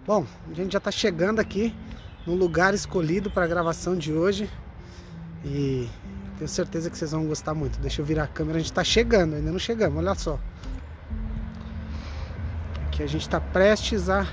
Bom, a gente já está chegando aqui no lugar escolhido para a gravação de hoje e tenho certeza que vocês vão gostar muito. Deixa eu virar a câmera, a gente está chegando, ainda não chegamos, olha só. Aqui a gente está prestes a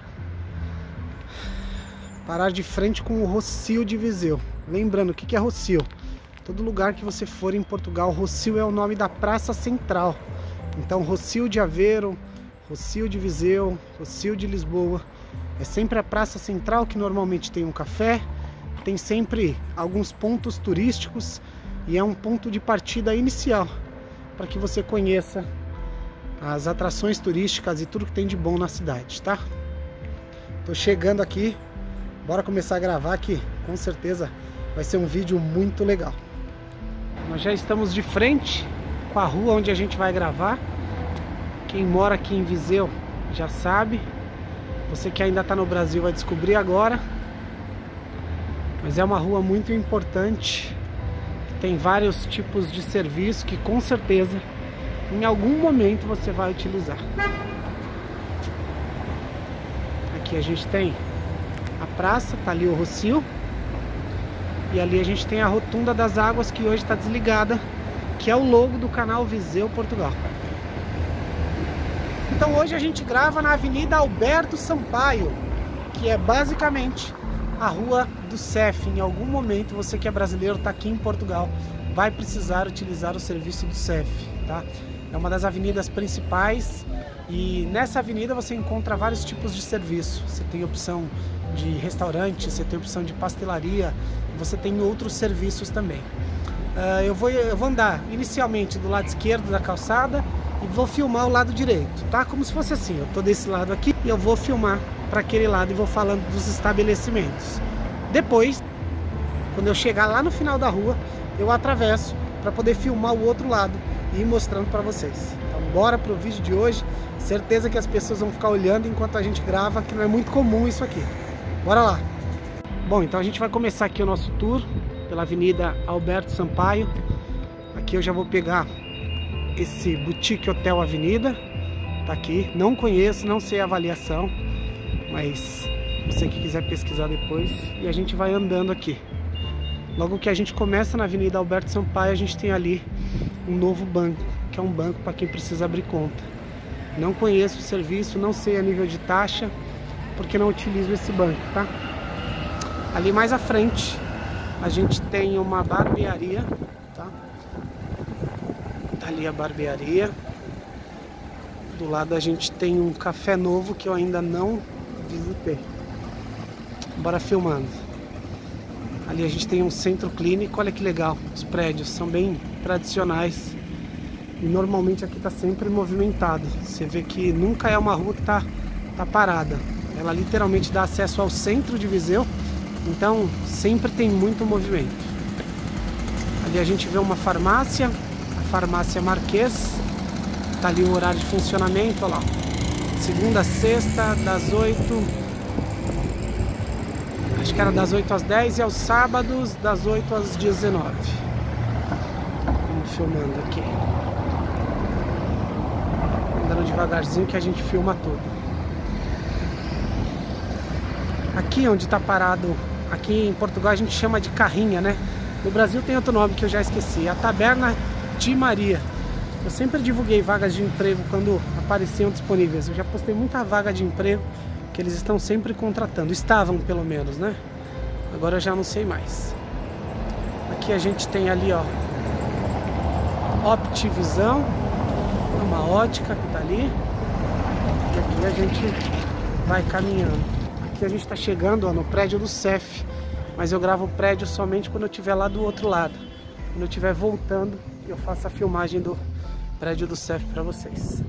parar de frente com o Rossio de Viseu. Lembrando, o que é Rossio? Todo lugar que você for em Portugal, Rossio é o nome da praça central. Então, Rossio de Aveiro, Rossio de Viseu, Rossio de Lisboa, é sempre a praça central que normalmente tem um café, tem sempre alguns pontos turísticos e é um ponto de partida inicial para que você conheça as atrações turísticas e tudo que tem de bom na cidade, tá? Tô chegando aqui, bora começar a gravar que com certeza vai ser um vídeo muito legal. Nós já estamos de frente com a rua onde a gente vai gravar. Quem mora aqui em Viseu já sabe. Você que ainda está no Brasil vai descobrir agora. Mas é uma rua muito importante. Tem vários tipos de serviço que com certeza em algum momento você vai utilizar. Aqui a gente tem a praça, tá ali o Rossio. E ali a gente tem a Rotunda das Águas, que hoje está desligada, que é o logo do canal Viseu Portugal. Então hoje a gente grava na Avenida Alberto Sampaio, que é basicamente a rua do CEF. Em algum momento você que é brasileiro, está aqui em Portugal, vai precisar utilizar o serviço do CEF, tá? É uma das avenidas principais e nessa avenida você encontra vários tipos de serviço. Você tem opção de restaurante, você tem opção de pastelaria, você tem outros serviços também. Eu vou andar inicialmente do lado esquerdo da calçada e vou filmar o lado direito, tá? Como se fosse assim, eu tô desse lado aqui e eu vou filmar para aquele lado e vou falando dos estabelecimentos. Depois, quando eu chegar lá no final da rua, eu atravesso para poder filmar o outro lado e ir mostrando para vocês. Então bora pro vídeo de hoje. Certeza que as pessoas vão ficar olhando enquanto a gente grava, que não é muito comum isso aqui. Bora lá! Bom, então a gente vai começar aqui o nosso tour pela Avenida Alberto Sampaio. Aqui eu já vou pegar esse Boutique Hotel Avenida. Tá aqui, não conheço, não sei a avaliação, mas você que quiser pesquisar depois. E a gente vai andando aqui. Logo que a gente começa na Avenida Alberto Sampaio, a gente tem ali um novo banco, que é um banco para quem precisa abrir conta. Não conheço o serviço, não sei a nível de taxa, porque não utilizo esse banco, tá? Ali mais à frente a gente tem uma barbearia, tá? Tá ali a barbearia. Do lado a gente tem um café novo que eu ainda não visitei. Bora filmando. Ali a gente tem um centro clínico, olha que legal. Os prédios são bem tradicionais. E normalmente aqui tá sempre movimentado. Você vê que nunca é uma rua que tá parada. Ela literalmente dá acesso ao centro de Viseu. Então sempre tem muito movimento. Ali a gente vê uma farmácia, a farmácia Marquês. Tá ali o horário de funcionamento, olha lá. Segunda a sexta, das 8. Acho que era das 8 às 10 e aos sábados das 8 às 19. Vamos filmando aqui. Andando devagarzinho que a gente filma tudo. Aqui onde está parado, aqui em Portugal a gente chama de carrinha, né? No Brasil tem outro nome que eu já esqueci, a Taberna de Maria. Eu sempre divulguei vagas de emprego quando apareciam disponíveis. Eu já postei muita vaga de emprego que eles estão sempre contratando. Estavam pelo menos, né? Agora eu já não sei mais. Aqui a gente tem ali, ó, Optivisão, uma ótica que tá ali. E aqui a gente vai caminhando. Aqui a gente tá chegando, ó, no prédio do CEF. Mas eu gravo o prédio somente quando eu estiver lá do outro lado. Quando eu estiver voltando, eu faço a filmagem do prédio do CEF para vocês.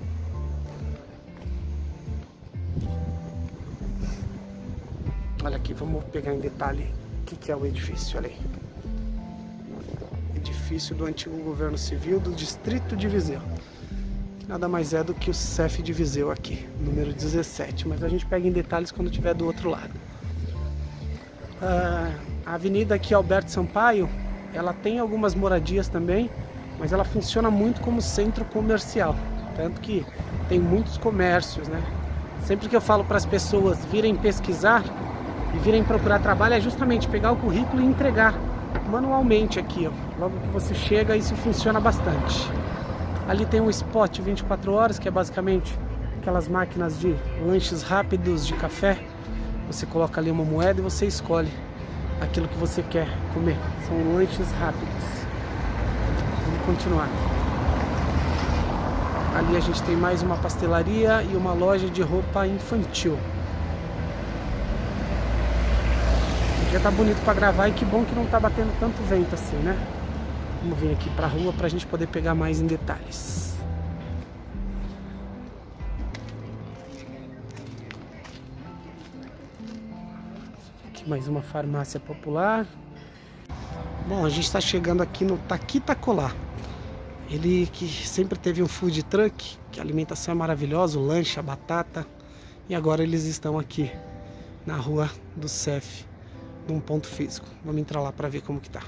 Olha aqui, vamos pegar em detalhe o que é o edifício, olha aí. Edifício do antigo governo civil do distrito de Viseu. Que nada mais é do que o CEF de Viseu aqui, número 17. Mas a gente pega em detalhes quando estiver do outro lado. A avenida aqui Alberto Sampaio, ela tem algumas moradias também, mas ela funciona muito como centro comercial, tanto que tem muitos comércios, né? Sempre que eu falo para as pessoas virem pesquisar e virem procurar trabalho, é justamente pegar o currículo e entregar manualmente aqui, ó. Logo que você chega, isso funciona bastante. Ali tem um spot 24 horas, que é basicamente aquelas máquinas de lanches rápidos de café. Você coloca ali uma moeda e você escolhe aquilo que você quer comer. São lanches rápidos. Vamos continuar. Ali a gente tem mais uma pastelaria e uma loja de roupa infantil. O dia tá bonito para gravar e que bom que não tá batendo tanto vento assim, né? Vamos vir aqui pra rua pra gente poder pegar mais em detalhes. Aqui mais uma farmácia popular. Bom, a gente tá chegando aqui no Taquitacolá. Ele que sempre teve um food truck, que a alimentação é maravilhosa, o lanche, a batata. E agora eles estão aqui na rua do CEF, num ponto físico. Vamos entrar lá para ver como que tá.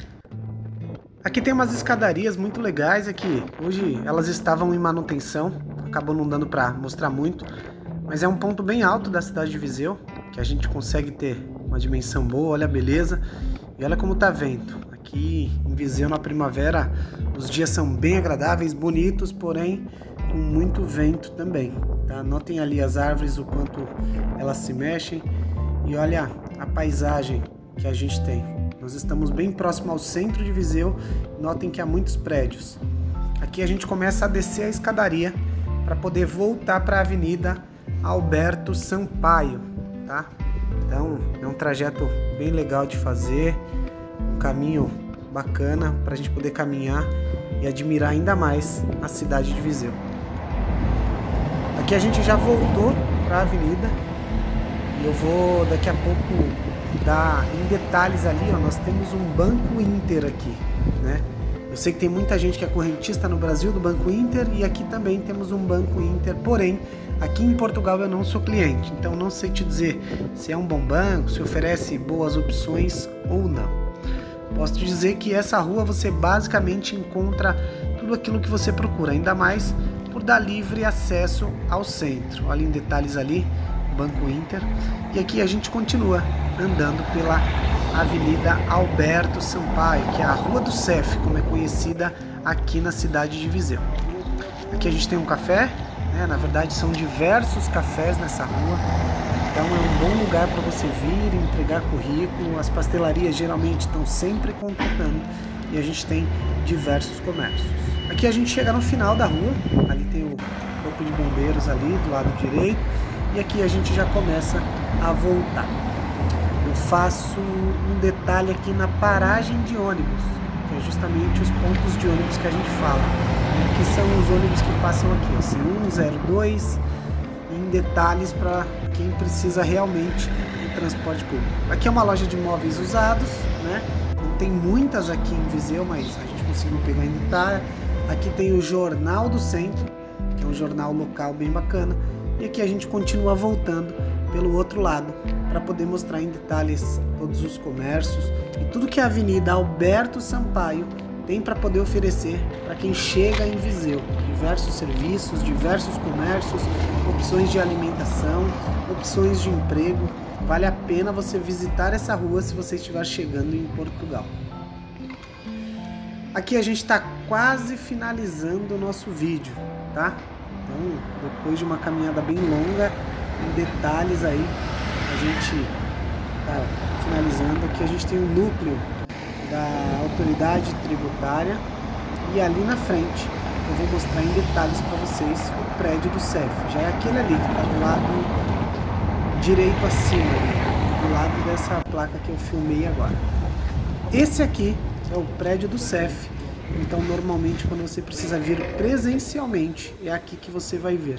Aqui tem umas escadarias muito legais aqui. Hoje elas estavam em manutenção, acabou não dando para mostrar muito, mas é um ponto bem alto da cidade de Viseu, que a gente consegue ter uma dimensão boa. Olha a beleza e olha como tá vento. Aqui em Viseu na primavera os dias são bem agradáveis, bonitos, porém com muito vento também, tá? Notem ali as árvores, o quanto elas se mexem e olha a paisagem que a gente tem. Nós estamos bem próximo ao centro de Viseu. Notem que há muitos prédios. Aqui a gente começa a descer a escadaria para poder voltar para a Avenida Alberto Sampaio, tá? Então é um trajeto bem legal de fazer, um caminho bacana para a gente poder caminhar e admirar ainda mais a cidade de Viseu. Aqui a gente já voltou para a avenida e eu vou daqui a pouco dar em detalhes ali, ó. Nós temos um Banco Inter aqui, né? Eu sei que tem muita gente que é correntista no Brasil do Banco Inter e aqui também temos um Banco Inter, porém aqui em Portugal eu não sou cliente, então não sei te dizer se é um bom banco, se oferece boas opções ou não. Posso te dizer que essa rua você basicamente encontra tudo aquilo que você procura, ainda mais por dar livre acesso ao centro. Olha em detalhes ali, Banco Inter. E aqui a gente continua andando pela Avenida Alberto Sampaio, que é a Rua do CEF, como é conhecida aqui na cidade de Viseu. Aqui a gente tem um café, né? Na verdade são diversos cafés nessa rua, então é um bom lugar para você vir, entregar currículo. As pastelarias geralmente estão sempre contratando e a gente tem diversos comércios. Aqui a gente chega no final da rua, ali tem o corpo de bombeiros ali do lado direito e aqui a gente já começa a voltar. Eu faço um detalhe aqui na paragem de ônibus, que é justamente os pontos de ônibus que a gente fala, que são os ônibus que passam aqui, C1, 02, em detalhes para quem precisa realmente de transporte público. Aqui é uma loja de móveis usados, né? Não tem muitas aqui em Viseu, mas a gente conseguiu pegar em detalhe. Aqui tem o Jornal do Centro, que é um jornal local bem bacana, e aqui a gente continua voltando pelo outro lado para poder mostrar em detalhes todos os comércios e tudo que a Avenida Alberto Sampaio tem para poder oferecer para quem chega em Viseu. Diversos serviços, diversos comércios, opções de alimentação, opções de emprego. Vale a pena você visitar essa rua se você estiver chegando em Portugal. Aqui a gente está quase finalizando o nosso vídeo, tá? Então, depois de uma caminhada bem longa, em detalhes aí, a gente está finalizando. Aqui a gente tem o núcleo da autoridade tributária e ali na frente eu vou mostrar em detalhes para vocês o prédio do CEF. Já é aquele ali que está do lado direito acima, do lado dessa placa que eu filmei agora. Esse aqui é o prédio do CEF, então normalmente quando você precisa vir presencialmente é aqui que você vai ver.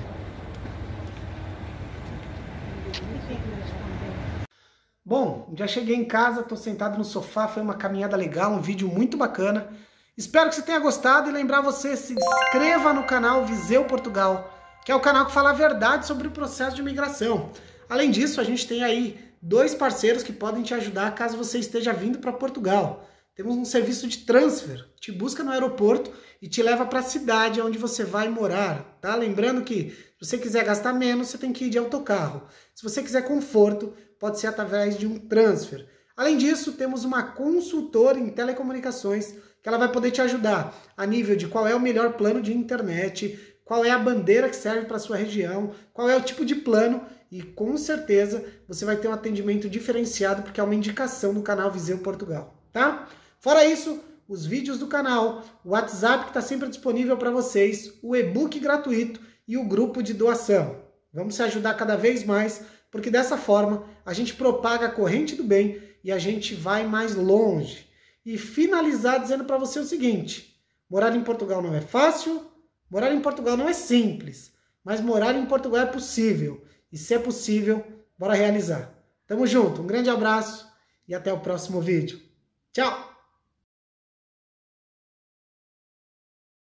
Bom, já cheguei em casa, estou sentado no sofá, foi uma caminhada legal, um vídeo muito bacana. Espero que você tenha gostado e lembrar você, se inscreva no canal Viseu Portugal, que é o canal que fala a verdade sobre o processo de imigração. Além disso, a gente tem aí 2 parceiros que podem te ajudar caso você esteja vindo para Portugal. Temos um serviço de transfer, te busca no aeroporto e te leva para a cidade onde você vai morar, tá? Lembrando que Se você quiser gastar menos, você tem que ir de autocarro. Se você quiser conforto, pode ser através de um transfer. Além disso, temos uma consultora em telecomunicações que ela vai poder te ajudar a nível de qual é o melhor plano de internet, qual é a bandeira que serve para a sua região, qual é o tipo de plano e com certeza você vai ter um atendimento diferenciado porque é uma indicação do canal Viseu Portugal, tá? Fora isso, os vídeos do canal, o WhatsApp que está sempre disponível para vocês, o e-book gratuito e o grupo de doação. Vamos se ajudar cada vez mais, porque dessa forma a gente propaga a corrente do bem e a gente vai mais longe. E finalizar dizendo para você o seguinte: morar em Portugal não é fácil, morar em Portugal não é simples, mas morar em Portugal é possível. E se é possível, bora realizar. Tamo junto, um grande abraço e até o próximo vídeo. Tchau!